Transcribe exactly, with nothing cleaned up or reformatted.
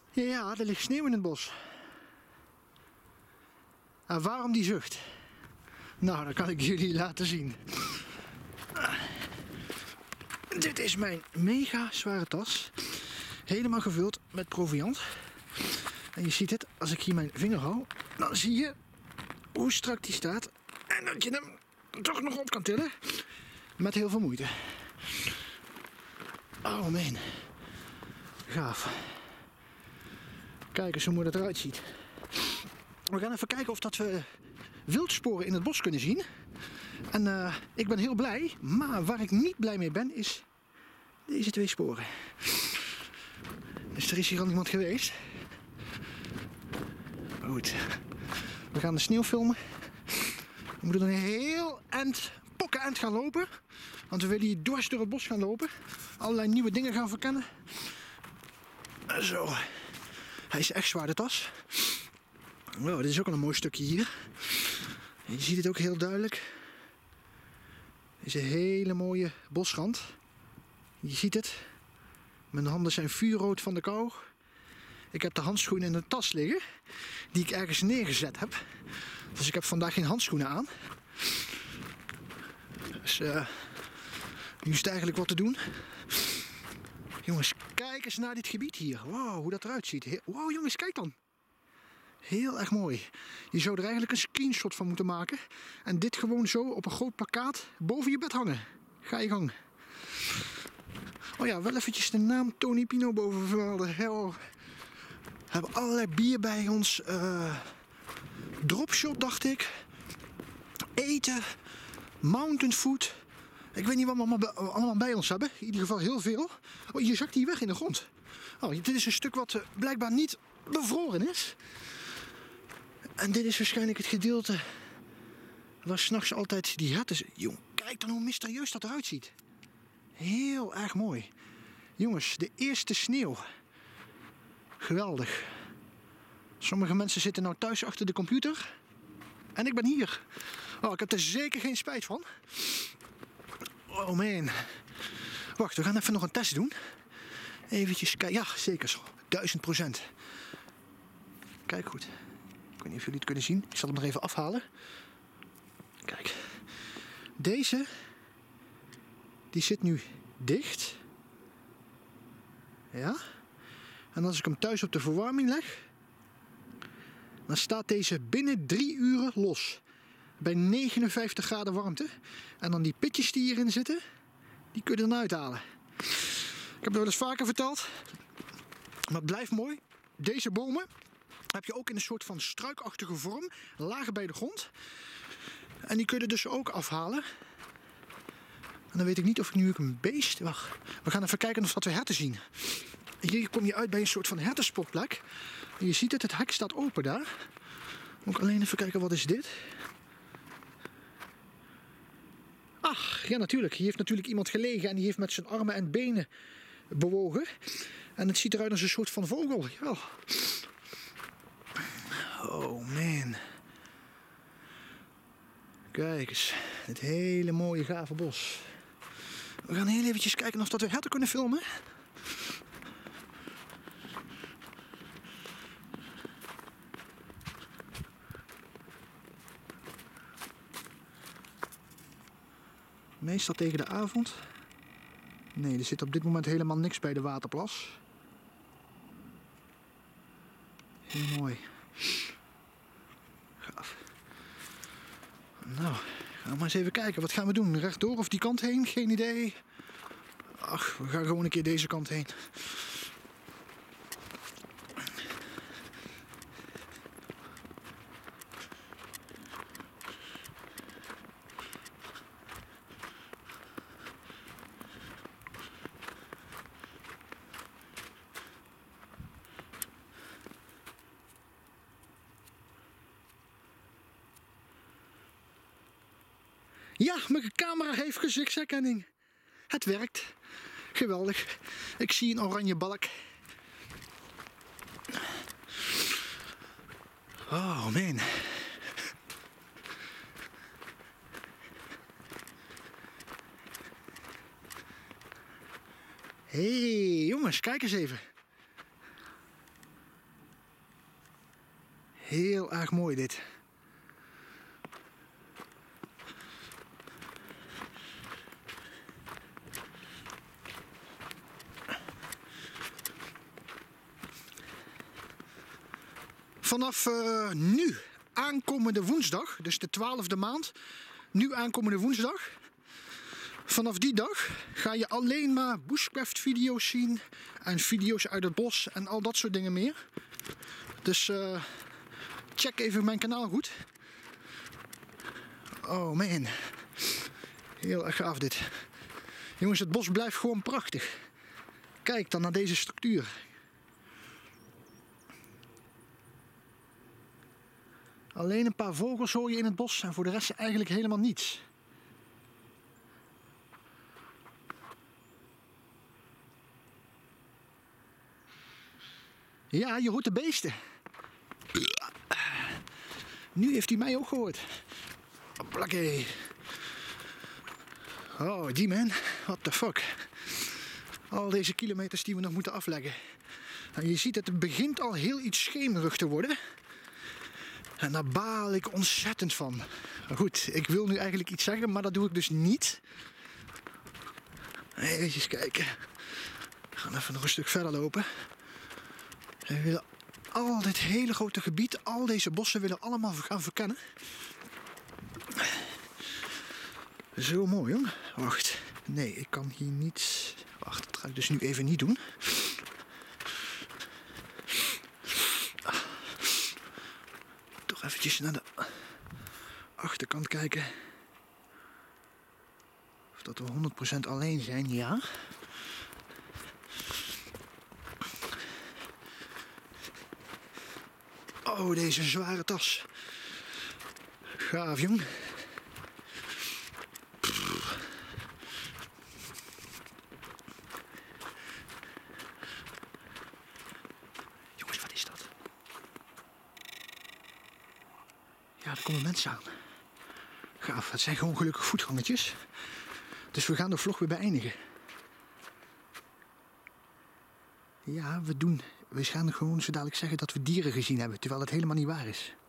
Ja, er ligt sneeuw in het bos. En waarom die zucht? Nou, dat kan ik jullie laten zien. Dit is mijn mega zware tas. Helemaal gevuld met proviant. En je ziet het, als ik hier mijn vinger hou, dan zie je hoe strak die staat. En dat je hem toch nog op kan tillen. Met heel veel moeite. Oh man. Gaaf. Kijk eens hoe mooi dat eruit ziet. We gaan even kijken of dat we wildsporen in het bos kunnen zien. En uh, ik ben heel blij. Maar waar ik niet blij mee ben is deze twee sporen. Dus er is hier al iemand geweest. Goed. We gaan de sneeuw filmen. We moeten een heel eind, pokken eind gaan lopen. Want we willen hier dwars door het bos gaan lopen. Allerlei nieuwe dingen gaan verkennen. Zo. Hij is echt zwaar, de tas. Oh, dit is ook al een mooi stukje hier. Je ziet het ook heel duidelijk. Deze hele mooie bosrand. Je ziet het. Mijn handen zijn vuurrood van de kou. Ik heb de handschoenen in de tas liggen. Die ik ergens neergezet heb. Dus ik heb vandaag geen handschoenen aan. Dus uh, nu is het eigenlijk wat te doen. Jongens, kijk eens naar dit gebied hier. Wow, hoe dat eruit ziet. Wow, jongens, kijk dan. Heel erg mooi. Je zou er eigenlijk een screenshot van moeten maken. En dit gewoon zo op een groot plakkaat boven je bed hangen. Ga je gang. Oh ja, wel eventjes de naam Tony Pino boven vermelden. Oh. We hebben allerlei bier bij ons. Uh, dropshot dacht ik. Eten. Mountain food. Ik weet niet wat we allemaal, allemaal bij ons hebben. In ieder geval heel veel. Oh, je zakt hier weg in de grond. Oh, dit is een stuk wat uh, blijkbaar niet bevroren is. En dit is waarschijnlijk het gedeelte waar 's nachts altijd die herten... Jong, kijk dan hoe mysterieus dat eruit ziet. Heel erg mooi. Jongens, de eerste sneeuw. Geweldig. Sommige mensen zitten nou thuis achter de computer. En ik ben hier. Oh, ik heb er zeker geen spijt van. Oh man. Wacht, we gaan even nog een test doen. Eventjes kijken. Ja, zeker zo. Duizend procent. Kijk goed. Ik weet niet of jullie het kunnen zien. Ik zal hem nog even afhalen. Kijk. Deze. Die zit nu dicht. Ja. En als ik hem thuis op de verwarming leg. Dan staat deze binnen drie uur los. Bij negenenvijftig graden warmte. En dan die pitjes die hierin zitten. Die kun je er dan uithalen. Ik heb het wel eens vaker verteld. Maar het blijft mooi. Deze bomen heb je ook in een soort van struikachtige vorm. Lager bij de grond. En die kun je er dus ook afhalen. En dan weet ik niet of ik nu ook een beest... Wacht, we gaan even kijken of dat we herten zien. Hier kom je uit bij een soort van hertenspotplek. En je ziet het, het hek staat open daar. Moet ik alleen even kijken, wat is dit? Ach, ja natuurlijk. Hier heeft natuurlijk iemand gelegen en die heeft met zijn armen en benen bewogen. En het ziet eruit als een soort van vogel. Jawel. Oh man. Kijk eens. Dit hele mooie gave bos. We gaan heel eventjes kijken of dat we herten kunnen filmen. Meestal tegen de avond. Nee, er zit op dit moment helemaal niks bij de waterplas. Heel mooi. Gaaf. Nou, gaan we maar eens even kijken. Wat gaan we doen? Rechtdoor of die kant heen? Geen idee. Ach, we gaan gewoon een keer deze kant heen. Ja, mijn camera heeft gezichtsherkenning. Het werkt. Geweldig. Ik zie een oranje balk. Oh man. Hé hey, jongens, kijk eens even. Heel erg mooi dit. Vanaf uh, nu, aankomende woensdag, dus de twaalfde maand, nu aankomende woensdag. Vanaf die dag ga je alleen maar bushcraft video's zien en video's uit het bos en al dat soort dingen meer. Dus uh, check even mijn kanaal goed. Oh man, heel erg gaaf dit. Jongens, het bos blijft gewoon prachtig. Kijk dan naar deze structuur. Alleen een paar vogels hoor je in het bos en voor de rest eigenlijk helemaal niets. Ja, je hoort de beesten. Nu heeft hij mij ook gehoord. Hoppakee. Oh, die man. What the fuck. Al deze kilometers die we nog moeten afleggen. En je ziet dat het begint al heel iets schemerig te worden. En daar baal ik ontzettend van. Goed, ik wil nu eigenlijk iets zeggen, maar dat doe ik dus niet. Even kijken. We gaan even nog een stuk verder lopen. We willen al dit hele grote gebied, al deze bossen willen allemaal gaan verkennen. Zo mooi, jong. Wacht. Nee, ik kan hier niet... Wacht, dat ga ik dus nu even niet doen. Toch eventjes naar de achterkant kijken. Of dat we honderd procent alleen zijn, ja. Oh, deze zware tas. Gaaf, jong. Jongens, wat is dat? Ja, er komen mensen aan. Gaaf, het zijn gewoon gelukkig voetgangertjes. Dus we gaan de vlog weer beëindigen. Ja, we doen... We gaan gewoon zo dadelijk zeggen dat we dieren gezien hebben, terwijl het helemaal niet waar is.